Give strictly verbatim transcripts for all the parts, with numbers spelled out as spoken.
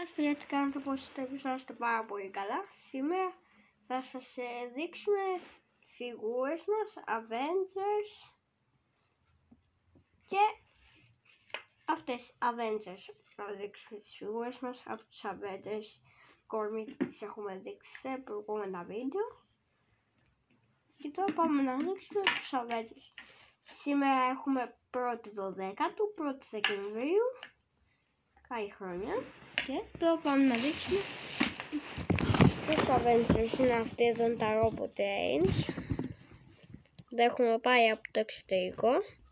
σας παιδιά, τι κάνετε, πώς είστε? Ελπίζω είστε πάρα πολύ καλά. Σήμερα θα σας δείξουμε φιγούρες μας, Avengers και αυτές Avengers. Θα δείξουμε τις φιγούρες μας από τους Avengers. Κορμί τις έχουμε δείξει σε προηγούμενα βίντεο. Και τώρα πάμε να δείξουμε τους Avengers. Σήμερα έχουμε πρώτη δωδέκατου, πρώτη Δεκεμβρίου. Καλή χρονιά. Και τώρα πάμε να δείξουμε τους Avengers. Είναι αυτοί εδώ τα Robot Trains. Δεν έχουμε πάει από το εξωτερικό.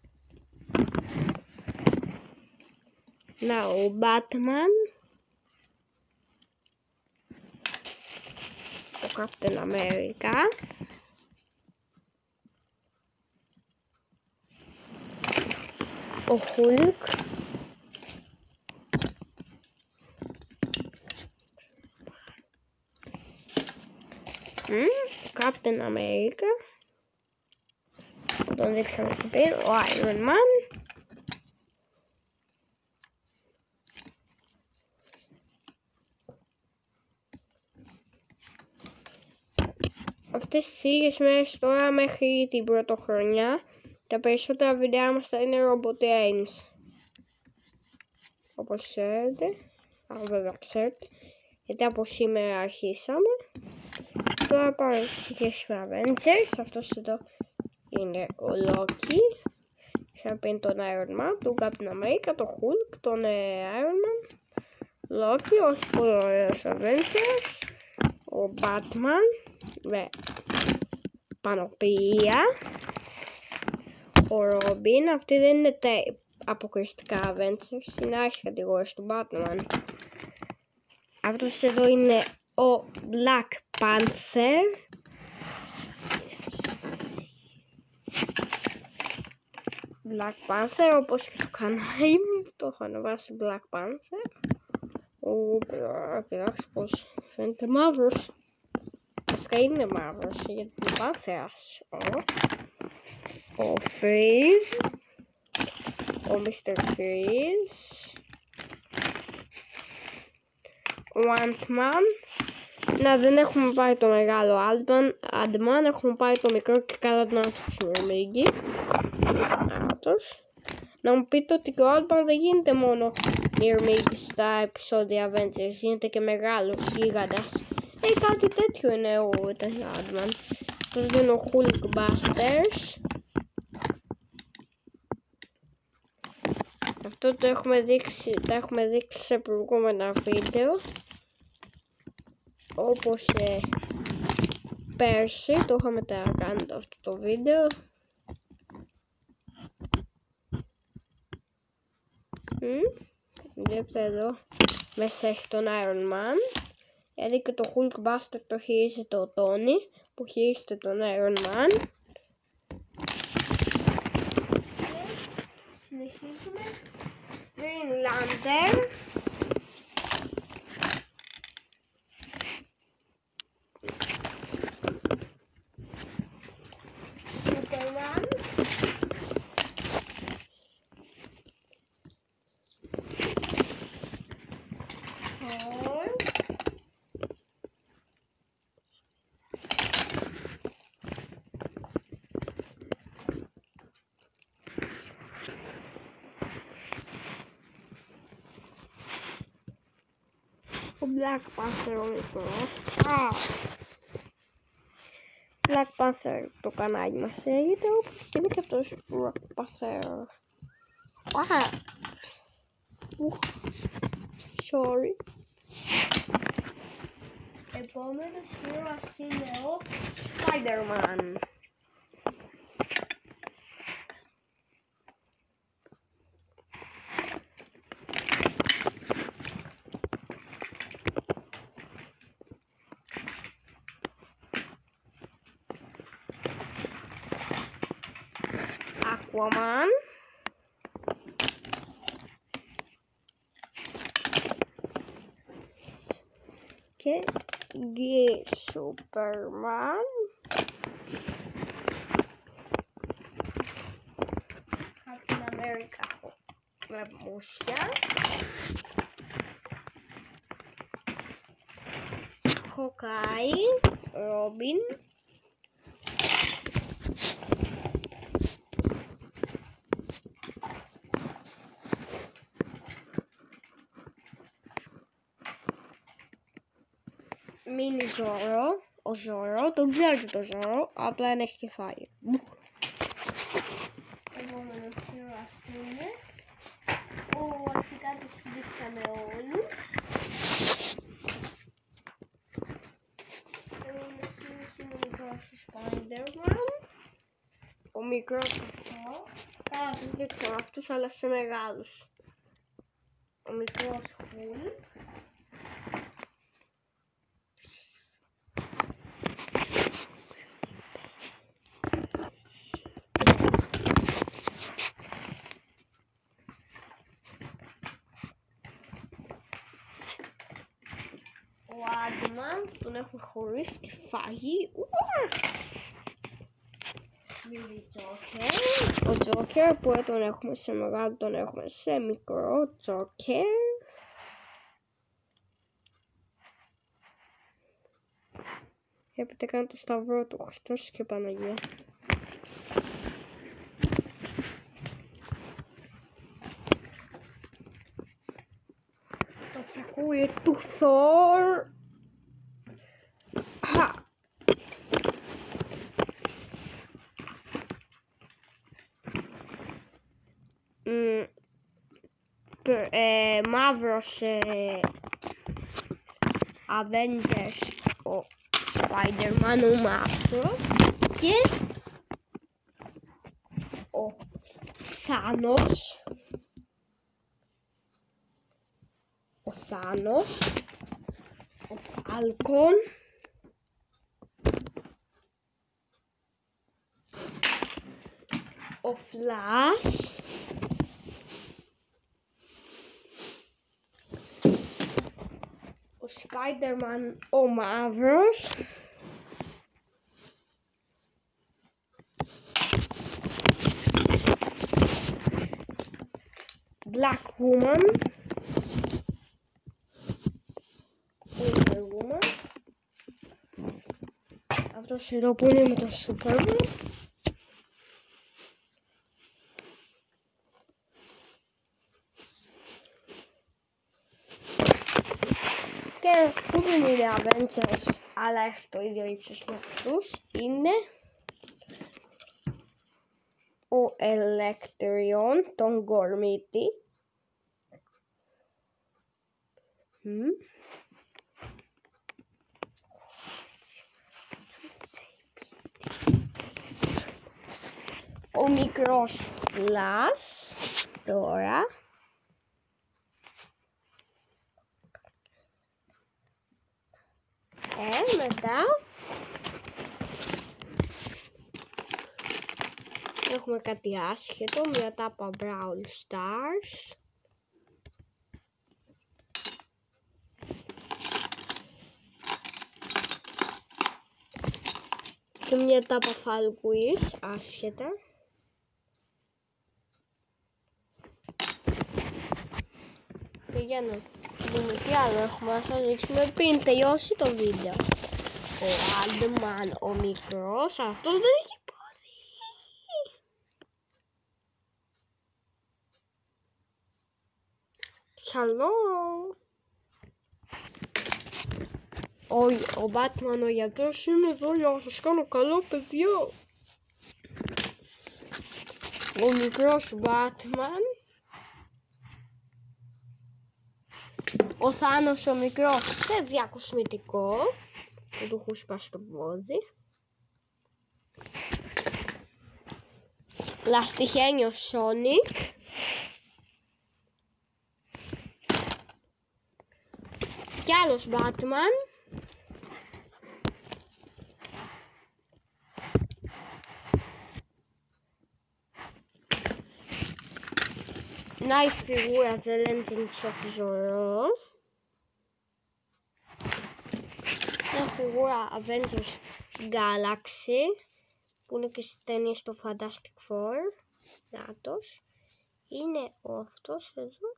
Να ο Batman, ο Captain America, ο Hulk, Captain America, τον δείξαμε και πριν, ο Iron Man, αυτές τις ίδιες μέρες τώρα μέχρι την πρωτοχρονιά τα περισσότερα βιντεά μας θα είναι Robot Trains, όπως ξέρετε, αν βέβαια ξέρετε, γιατί από σήμερα αρχίσαμε. Τώρα πάμε να ξεκινήσουμε Avengers. Αυτός εδώ είναι ο Loki. Είχαμε πει τον Iron Man, τον Captain America, τον Hulk, τον Iron Man, Loki, όχι πολύ ωραίος Avengers, ο Batman με πανοπλία, ο Robin. Αυτοί δεν είναι τα αποκριστικά Avengers, είναι άλλες κατηγορίες του Batman. Αυτός εδώ είναι ο Black Panther, Black Panther, όπως και το κανάλι μου, το έχω ανεβάσει Black Panther. Ο κοιτάξτε πως φαίνεται μαύρος. Βασικά είναι μαύρος γιατί είναι πάνθερας. Ο Freeze, ο Μίστερ Freeze, ο Ant-Man. Να, δεν έχουμε πάει το μεγάλο Ant-Man, έχουμε πάει το μικρό και καλά τον άνθρωπο Μίγκη. Να μου πείτε ότι ο Ant-Man δεν γίνεται μόνο Μίγκη στα επεισόδια Avengers, γίνεται και μεγάλος γίγαντας. Ε, κάτι τέτοιο είναι ο Ant-Man. Αυτός είναι ο Hulkbusters. Αυτό το έχουμε δείξει, τα έχουμε δείξει σε προηγούμενα βίντεο. Όπως ε, πέρσι το είχαμε τα κάνει αυτό το βίντεο. Mm. Βλέπετε εδώ μέσα έχει τον Iron Man. Δηλαδή και το Hulkbuster το χειρίζεται ο Tony που χειρίζεται τον Iron Man. Και συνεχίζουμε. Green Lantern, Superman, Thor, ο Black Panther ο μικρός. Α, Black Panther το κανάλι μας έγινε, όπως και είναι και αυτός Black Panther. Α, sorry. Επόμενος ήρωας είναι ο Spider-Man. Aquaman, και Gay Superman, Captain America με μουσια, Hawkeye, Robin, Mini Zoro, ο Zoro, τον ξέρετε το Zoro, απλά δεν έχει κεφάλι. Επόμενος ήρωας είναι, ο αρχικά τους δείξαμε όλους. Είναι ο μικρός Spider-Man, ο μικρός αυτό, καλά τους δείξαμε αυτούς αλλά σε μεγάλους. Ο μικρός Hulk, ο Ant-Man, τον έχουμε χωρίς κεφάλι. Ο Joker που τον έχουμε σε μεγάλο, τον έχουμε σε μικρό. Joker. Βλέπετε κάνει το σταυρό του Χριστός και Παναγία. Το τσακούλι του Thor. Mm, ε, μαύρος ε, Avengers, ο Spider-Man ο μαύρος και ο Thanos, ο Thanos, ο Falcon, ο Flash, ο Spider-Man ο μαύρος, Black Woman, Wonder Woman, αυτός εδώ που είναι με το Superman, και ένας που δεν είναι Avengers αλλά έχει το ίδιο ύψος με αυτούς είναι ο Electrion, τον Κορμίτη. Mm. Ο μικρός Flash τώρα. Ε, μετά έχουμε κάτι άσχετο, μια τάπα Brawl Stars. Και μια τάπα Fall Guys, άσχετα. Και για να δούμε τι άλλο έχουμε να σας δείξουμε πριν τελειώσει το βίντεο. Ο Ant-Man, ο μικρός, αυτός δεν έχει πόδι. Hello. Ο, ο Batman, ο γιατρός, είμαι εδώ για να σας κάνω καλό, παιδιά. Ο μικρός Batman. Ο Θάνος ο μικρός σε διακοσμητικό που του έχουν σπάσει το πόδι. Λαστιχένιο Sonic. Κι άλλος Batman. Να η φιγούρα The Legends of Zoro. Μια φιγούρα Avengers Galaxy που είναι και στις ταινίες στο Fantastic Four. Νάτος. Είναι ο αυτός εδώ.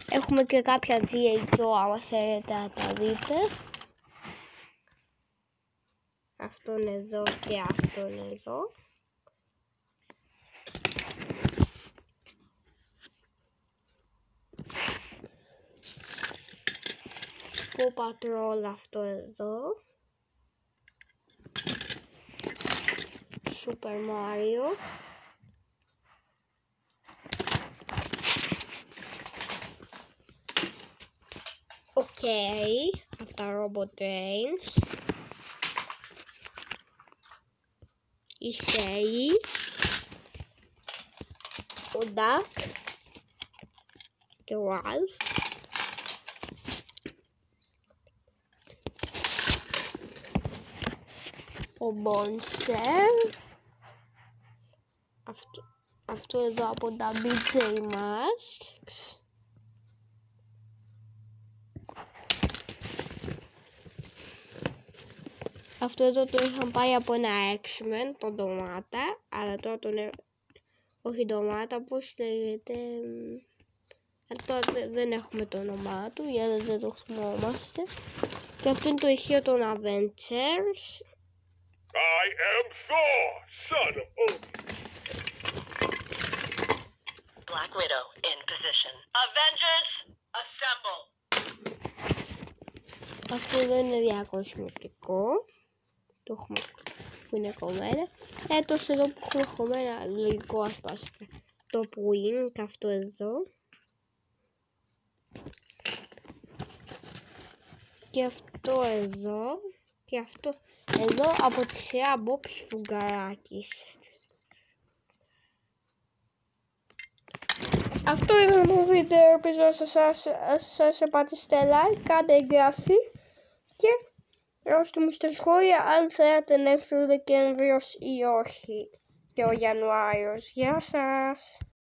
Έχουμε και κάποια τζι έι Joe, άμα θέλετε να τα δείτε. Αυτόν εδώ και αυτόν εδώ. Paw Patrol αυτό εδώ. Super Mario. Οκ, okay, από τα Robot Trains. Η Σέι. Ο Duck. Και ο Ralph. Ο Bonser. Αυτό, αυτό εδώ από τα μπι τζέι Masks. Αυτό εδώ το είχαν πάει από ένα X-Men, τον Ντομάτα, αλλά τώρα τον... όχι Ντομάτα, πώς λέγεται... Αλλά τώρα δεν έχουμε το όνομά του, γιατί δεν το θυμόμαστε. Και αυτό είναι το ηχείο των Avengers. I am Thor, son of Odin. Black Widow in position. Avengers, assemble. Αυτό εδώ είναι διακοσμητικό. Το έχουμε που είναι κομμένα. Έτος εδώ που έχουμε κομμένα, λογικό ασπάστε. Το Wing και αυτό εδώ. Και αυτό εδώ. Και αυτό εδώ από τη σειρά Bob Σφουγγαράκης. Αυτό είναι το βίντεο, ελπίζω σας, σας επατήσετε like, κάντε εγγραφή και γράψτε μου στα σχόλια αν θέλετε να έρθει ο Δεκέμβριος ή όχι και ο Ιανουάριος. Γεια σας!